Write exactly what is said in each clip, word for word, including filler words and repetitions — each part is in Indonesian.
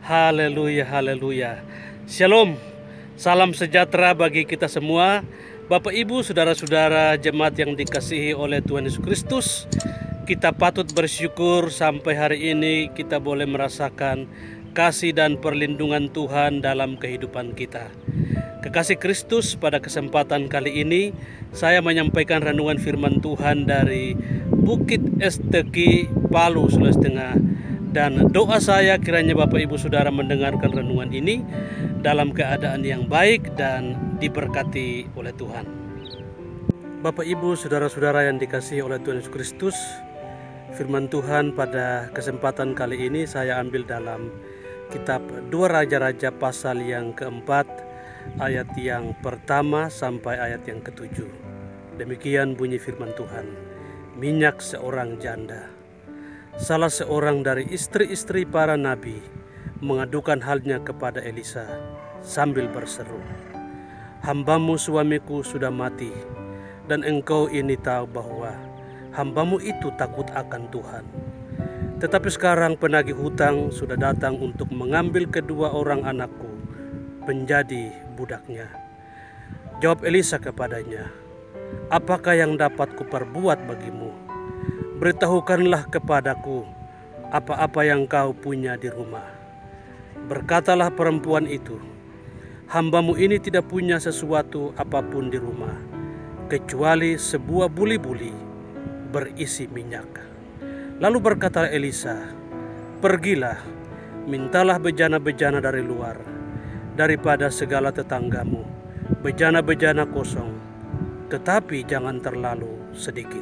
Haleluya, haleluya. Shalom, salam sejahtera bagi kita semua. Bapak Ibu, saudara-saudara jemaat yang dikasihi oleh Tuhan Yesus Kristus, kita patut bersyukur sampai hari ini kita boleh merasakan kasih dan perlindungan Tuhan dalam kehidupan kita. Kekasih Kristus, pada kesempatan kali ini saya menyampaikan renungan firman Tuhan dari Bukit Esteki, Palu, Sulawesi Tengah. Dan doa saya kiranya Bapak Ibu Saudara mendengarkan renungan ini dalam keadaan yang baik dan diberkati oleh Tuhan. Bapak Ibu Saudara-saudara yang dikasihi oleh Tuhan Yesus Kristus, firman Tuhan pada kesempatan kali ini saya ambil dalam kitab dua Raja-Raja pasal yang keempat, ayat yang pertama sampai ayat yang ketujuh. Demikian bunyi firman Tuhan. Minyak seorang janda. Salah seorang dari istri-istri para nabi mengadukan halnya kepada Elisa sambil berseru, "Hambamu suamiku sudah mati, dan engkau ini tahu bahwa hambamu itu takut akan Tuhan. Tetapi sekarang penagih hutang sudah datang untuk mengambil kedua orang anakku menjadi budaknya." Jawab Elisa kepadanya, "Apakah yang dapat kuperbuat bagimu? Beritahukanlah kepadaku apa-apa yang kau punya di rumah." Berkatalah perempuan itu, "Hambamu ini tidak punya sesuatu apapun di rumah, kecuali sebuah buli-buli berisi minyak." Lalu berkata Elisa, "Pergilah, mintalah bejana-bejana dari luar, daripada segala tetanggamu, bejana-bejana kosong, tetapi jangan terlalu sedikit.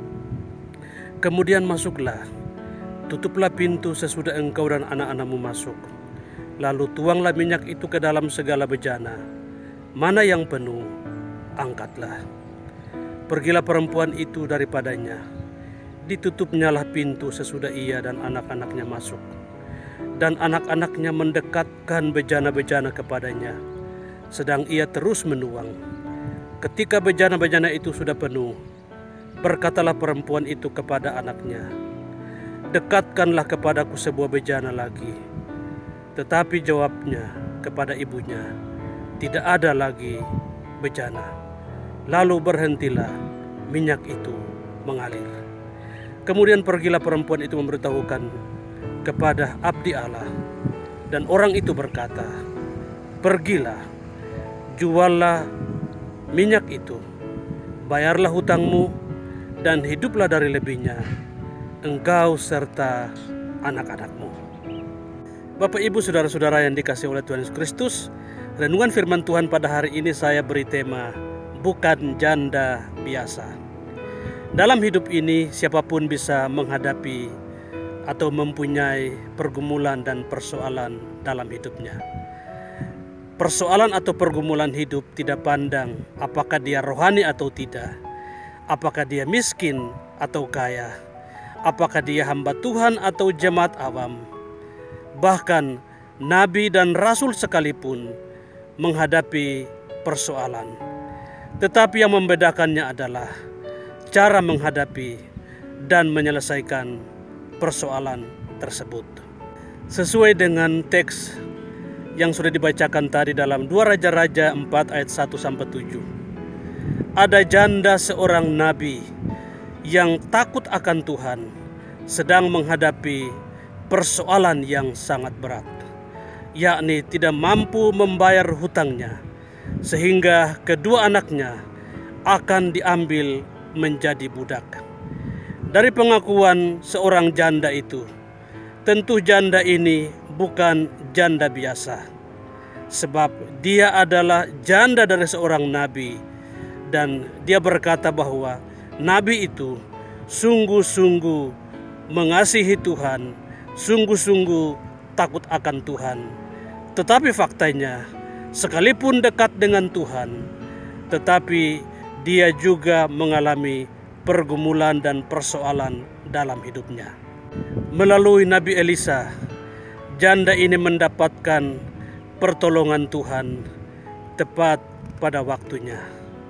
Kemudian masuklah, tutuplah pintu sesudah engkau dan anak-anakmu masuk. Lalu tuanglah minyak itu ke dalam segala bejana. Mana yang penuh, angkatlah." Pergilah perempuan itu daripadanya. Ditutupnyalah pintu sesudah ia dan anak-anaknya masuk. Dan anak-anaknya mendekatkan bejana-bejana kepadanya, sedang ia terus menuang. Ketika bejana-bejana itu sudah penuh, berkatalah perempuan itu kepada anaknya, "Dekatkanlah kepadaku sebuah bejana lagi." Tetapi jawabnya kepada ibunya, "Tidak ada lagi bejana." Lalu berhentilah minyak itu mengalir. Kemudian pergilah perempuan itu memberitahukan kepada abdi Allah, dan orang itu berkata, "Pergilah, juallah minyak itu, bayarlah hutangmu, dan hiduplah dari lebihnya, engkau serta anak-anakmu." Bapak Ibu Saudara-saudara yang dikasihi oleh Tuhan Yesus Kristus, renungan firman Tuhan pada hari ini saya beri tema, bukan janda biasa. Dalam hidup ini siapapun bisa menghadapi atau mempunyai pergumulan dan persoalan dalam hidupnya. Persoalan atau pergumulan hidup tidak pandang apakah dia rohani atau tidak, apakah dia miskin atau kaya, apakah dia hamba Tuhan atau jemaat awam. Bahkan nabi dan rasul sekalipun menghadapi persoalan. Tetapi yang membedakannya adalah cara menghadapi dan menyelesaikan persoalan tersebut. Sesuai dengan teks yang sudah dibacakan tadi dalam dua Raja-Raja empat ayat satu sampai tujuh. Ada janda seorang nabi yang takut akan Tuhan sedang menghadapi persoalan yang sangat berat, yakni tidak mampu membayar hutangnya, sehingga kedua anaknya akan diambil menjadi budak. Dari pengakuan seorang janda itu, tentu janda ini bukan janda biasa, sebab dia adalah janda dari seorang nabi. Dan dia berkata bahwa nabi itu sungguh-sungguh mengasihi Tuhan, sungguh-sungguh takut akan Tuhan. Tetapi faktanya, sekalipun dekat dengan Tuhan, tetapi dia juga mengalami pergumulan dan persoalan dalam hidupnya. Melalui Nabi Elisa, janda ini mendapatkan pertolongan Tuhan tepat pada waktunya.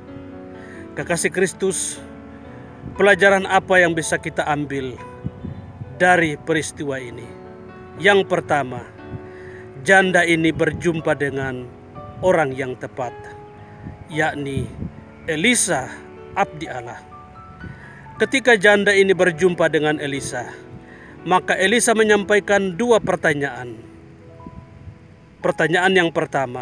Kekasih Kristus, pelajaran apa yang bisa kita ambil dari peristiwa ini? Yang pertama, janda ini berjumpa dengan orang yang tepat, yakni Elisa, abdi Allah. Ketika janda ini berjumpa dengan Elisa, maka Elisa menyampaikan dua pertanyaan. Pertanyaan yang pertama,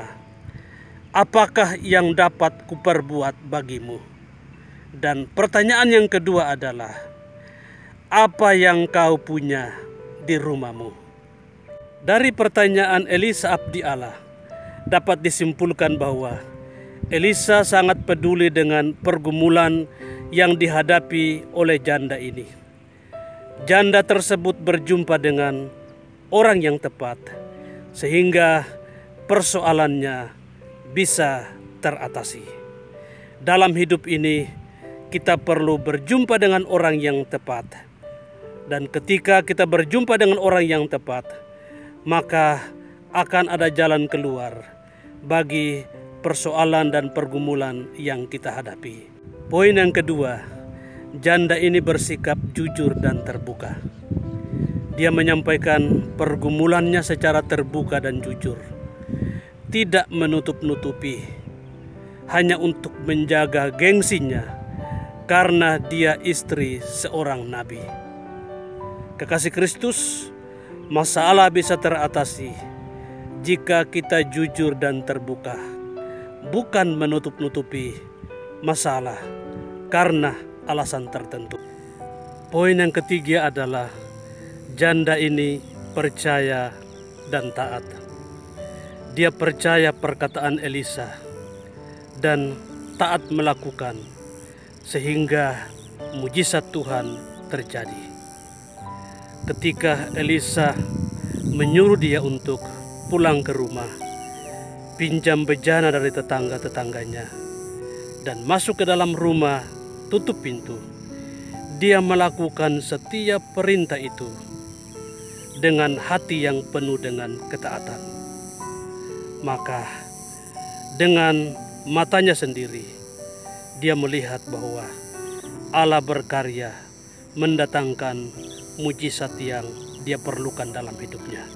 apakah yang dapat kuperbuat bagimu? Dan pertanyaan yang kedua adalah, apa yang kau punya di rumahmu? Dari pertanyaan Elisa abdi Allah, dapat disimpulkan bahwa Elisa sangat peduli dengan pergumulan yang dihadapi oleh janda ini. Janda tersebut berjumpa dengan orang yang tepat, sehingga persoalannya bisa teratasi. Dalam hidup ini, kita perlu berjumpa dengan orang yang tepat. Dan ketika kita berjumpa dengan orang yang tepat, maka akan ada jalan keluar bagi persoalan dan pergumulan yang kita hadapi. Poin yang kedua, janda ini bersikap jujur dan terbuka. Dia menyampaikan pergumulannya secara terbuka dan jujur, tidak menutup-nutupi, hanya untuk menjaga gengsinya karena dia istri seorang nabi. Kekasih Kristus, masalah bisa teratasi jika kita jujur dan terbuka, bukan menutup-nutupi masalah karena alasan tertentu. Poin yang ketiga adalah janda ini percaya dan taat. Dia percaya perkataan Elisa dan taat melakukan, sehingga mujizat Tuhan terjadi. Ketika Elisa menyuruh dia untuk pulang ke rumah, pinjam bejana dari tetangga-tetangganya, dan masuk ke dalam rumah, tutup pintu, dia melakukan setiap perintah itu dengan hati yang penuh dengan ketaatan. Maka dengan matanya sendiri, dia melihat bahwa Allah berkarya mendatangkan mujizat yang dia perlukan dalam hidupnya.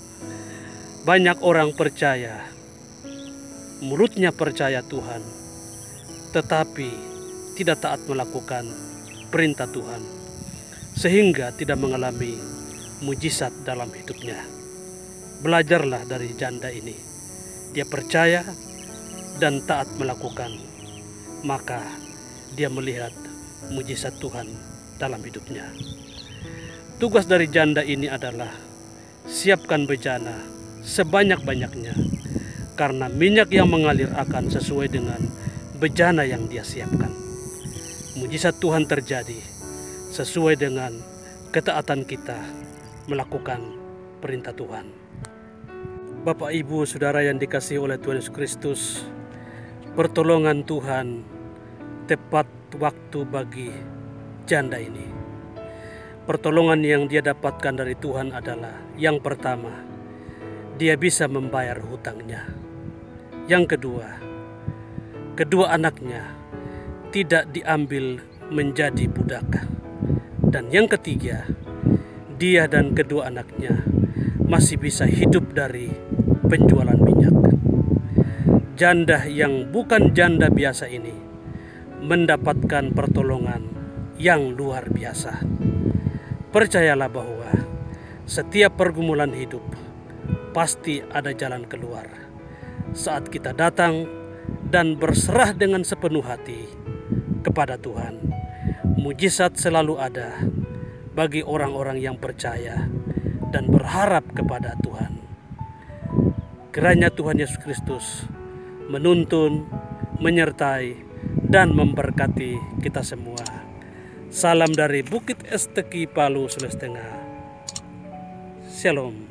Banyak orang percaya, mulutnya percaya Tuhan, tetapi tidak taat melakukan perintah Tuhan, sehingga tidak mengalami mujizat dalam hidupnya. Belajarlah dari janda ini. Dia percaya dan taat melakukan, maka dia melihat mujizat Tuhan dalam hidupnya. Tugas dari janda ini adalah siapkan bejana sebanyak-banyaknya, karena minyak yang mengalir akan sesuai dengan bejana yang dia siapkan. Mujizat Tuhan terjadi sesuai dengan ketaatan kita melakukan perintah Tuhan. Bapak, Ibu, Saudara yang dikasihi oleh Tuhan Yesus Kristus, pertolongan Tuhan tepat waktu bagi janda ini. Pertolongan yang dia dapatkan dari Tuhan adalah, yang pertama, dia bisa membayar hutangnya. Yang kedua, kedua anaknya tidak diambil menjadi budak. Dan yang ketiga, dia dan kedua anaknya masih bisa hidup dari penjualan minyak. Janda yang bukan janda biasa ini mendapatkan pertolongan yang luar biasa. Percayalah bahwa setiap pergumulan hidup pasti ada jalan keluar saat kita datang dan berserah dengan sepenuh hati kepada Tuhan. Mujizat selalu ada bagi orang-orang yang percaya dan berharap kepada Tuhan. Kiranya Tuhan Yesus Kristus menuntun, menyertai, dan memberkati kita semua. Salam dari Bukit Esteki, Palu, Sulawesi Tengah. Shalom.